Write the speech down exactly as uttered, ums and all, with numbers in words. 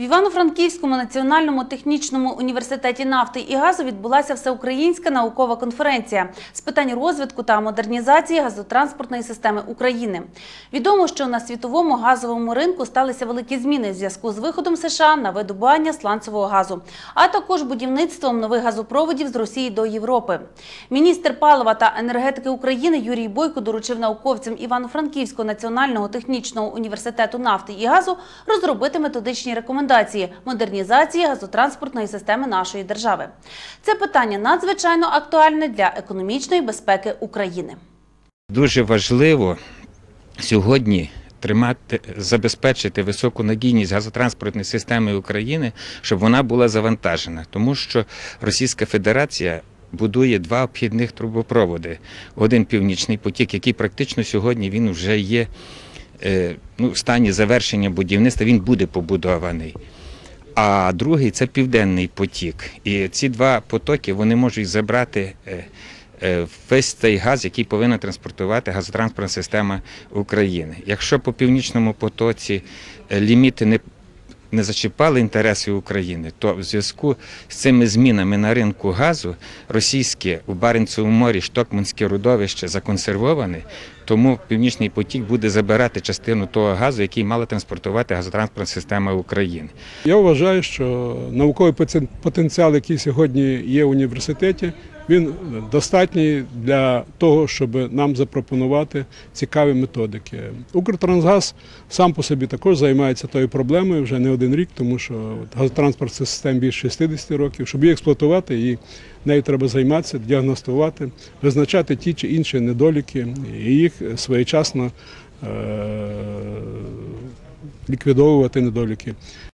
Івано-Франківському національному технічному університеті нафти і газу відбулася всеукраїнська наукова конференція з питань розвитку та модернізації газотранспортної системи України. Відомо, що на світовому газовому ринку сталися великі зміни в зв'язку з виходом США на видобування сланцевого газу, а також будівництвом нових газопроводів з Росії до Європи. Міністр палива та енергетики України Юрій Бойко доручив науковцям Івано-Франківського національного технічного університету нафти і газу розробити методичні рекомендації модернізації газотранспортної системи нашої держави. Це питання надзвичайно актуальне для економічної безпеки України. Дуже важливо сьогодні тримати, забезпечити високу надійність газотранспортної системи України, щоб вона була завантажена. Тому що Російська Федерація будує два обхідних трубопроводи. Один «Північний потік», який практично сьогодні він вже є ну, в стані завершення будівництва, він буде побудований. А другий – це «Південний потік». І ці два потоки вони можуть забрати весь цей газ, який повинна транспортувати газотранспортна система України. Якщо по «Північному потоці» ліміти не не зачіпали інтереси України, то в зв'язку з цими змінами на ринку газу російське у Баренцевому морі штокманське родовище законсервоване, тому «Північний потік» буде забирати частину того газу, який мала транспортувати газотранспортна система України. Я вважаю, що науковий потенціал, який сьогодні є в університеті, він достатній для того, щоб нам запропонувати цікаві методики. «Укртрансгаз» сам по собі також займається тою проблемою вже не один рік, тому що газотранспортна система більше шістдесят років. Щоб її експлуатувати, і нею треба займатися, діагностувати, визначати ті чи інші недоліки і їх своєчасно ліквідовувати недоліки.